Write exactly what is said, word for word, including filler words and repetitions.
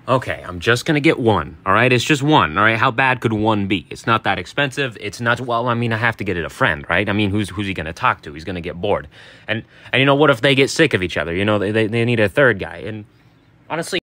Okay, I'm just gonna get one, all right? It's just one, all right? How bad could one be? It's not that expensive. It's not, well, I mean, I have to get it a friend, right? I mean, who's who's he gonna talk to? He's gonna get bored. And, and you know, what if they get sick of each other? You know, they, they, they need a third guy. And honestly,